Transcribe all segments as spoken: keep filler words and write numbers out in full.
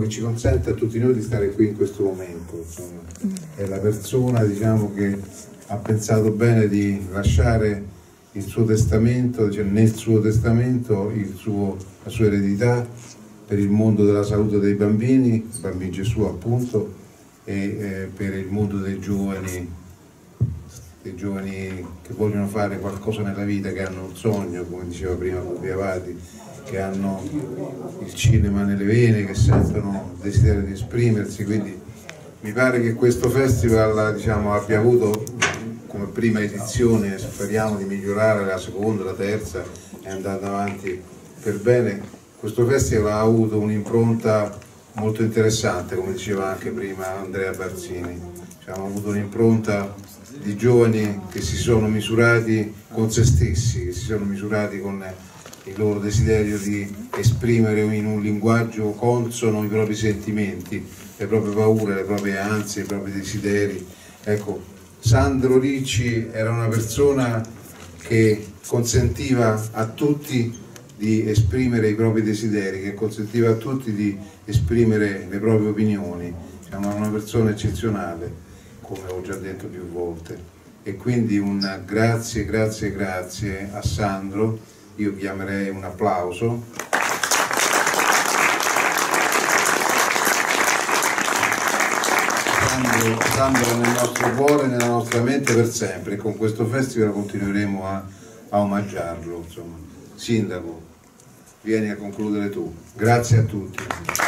che ci consente a tutti noi di stare qui in questo momento. Insomma. È la persona, diciamo, che ha pensato bene di lasciare il suo testamento, cioè nel suo testamento il suo, la sua eredità per il mondo della salute dei bambini, bambini Gesù appunto, e eh, per il mondo dei giovani, dei giovani che vogliono fare qualcosa nella vita, che hanno un sogno, come diceva prima Pupi Avati, che hanno il cinema nelle vene, che sentono il desiderio di esprimersi. Quindi mi pare che questo festival, diciamo, abbia avuto come prima edizione, speriamo di migliorare la seconda, la terza, e andando avanti per bene. Questo festival ha avuto un'impronta molto interessante, come diceva anche prima Andrea Barzini. Cioè, hanno avuto un'impronta di giovani che si sono misurati con se stessi, che si sono misurati con il loro desiderio di esprimere in un linguaggio consono i propri sentimenti, le proprie paure, le proprie ansie, i propri desideri. Ecco, Sandro Ricci era una persona che consentiva a tutti di esprimere i propri desideri, che consentiva a tutti di esprimere le proprie opinioni. Era una persona eccezionale, come ho già detto più volte. E quindi un grazie, grazie, grazie a Sandro. Io chiamerei un applauso. Sandro, Sandro è nel nostro cuore, nella nostra mente per sempre, e con questo festival continueremo a, a omaggiarlo. Insomma. Sindaco, vieni a concludere tu. Grazie a tutti.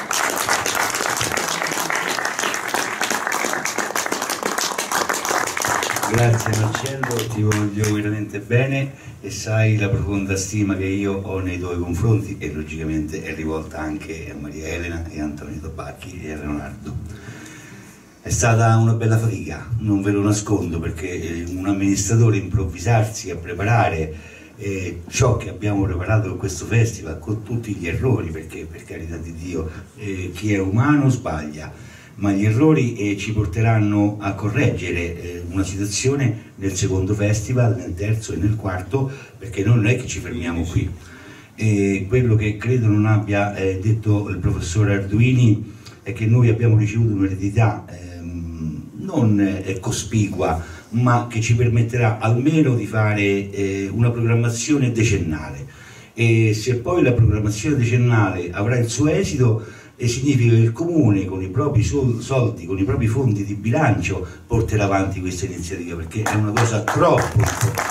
Grazie Marcello, ti voglio veramente bene e sai la profonda stima che io ho nei tuoi confronti, e logicamente è rivolta anche a Maria Elena e a Antonio Tabacchi e a Leonardo. È stata una bella fatica, non ve lo nascondo, perché un amministratore improvvisarsi a preparare eh, ciò che abbiamo preparato con questo festival, con tutti gli errori, perché per carità di Dio eh, chi è umano sbaglia, ma gli errori eh, ci porteranno a correggere eh, una situazione nel secondo festival, nel terzo e nel quarto, perché noi non è che ci fermiamo qui. E quello che credo non abbia eh, detto il professor Arduini è che noi abbiamo ricevuto un'eredità ehm, non eh, cospicua, ma che ci permetterà almeno di fare eh, una programmazione decennale. E se poi la programmazione decennale avrà il suo esito, e significa che il Comune con i propri soldi, con i propri fondi di bilancio porterà avanti questa iniziativa, perché è una cosa troppo importante.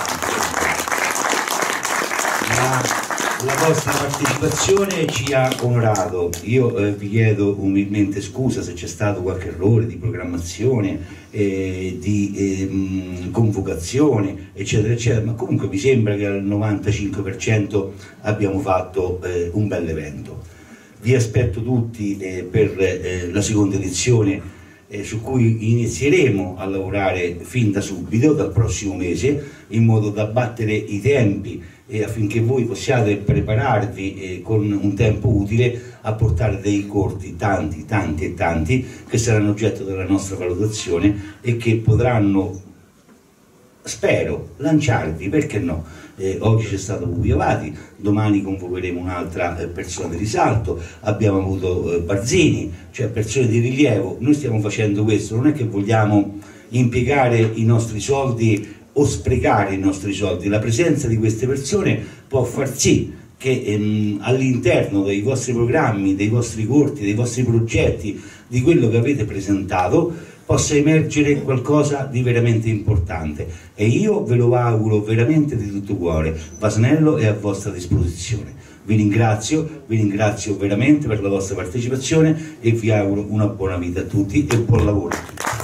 La, la vostra partecipazione ci ha onorato. Io eh, vi chiedo umilmente scusa se c'è stato qualche errore di programmazione, eh, di eh, convocazione, eccetera, eccetera, ma comunque mi sembra che al novantacinque per cento abbiamo fatto eh, un bel evento. Vi aspetto tutti eh, per eh, la seconda edizione eh, su cui inizieremo a lavorare fin da subito, dal prossimo mese, in modo da battere i tempi eh, affinché voi possiate prepararvi eh, con un tempo utile a portare dei corti, tanti, tanti e tanti, che saranno oggetto della nostra valutazione e che potranno, spero, lanciarvi, perché no? Eh, oggi c'è stato Pupi Avati, domani convocheremo un'altra eh, persona di risalto, abbiamo avuto eh, Barzini, cioè persone di rilievo. Noi stiamo facendo questo, non è che vogliamo impiegare i nostri soldi o sprecare i nostri soldi. La presenza di queste persone può far sì che ehm, all'interno dei vostri programmi, dei vostri corti, dei vostri progetti, di quello che avete presentato, possa emergere qualcosa di veramente importante, e io ve lo auguro veramente di tutto cuore. Vasanello è a vostra disposizione. Vi ringrazio, vi ringrazio veramente per la vostra partecipazione e vi auguro una buona vita a tutti e buon lavoro a tutti.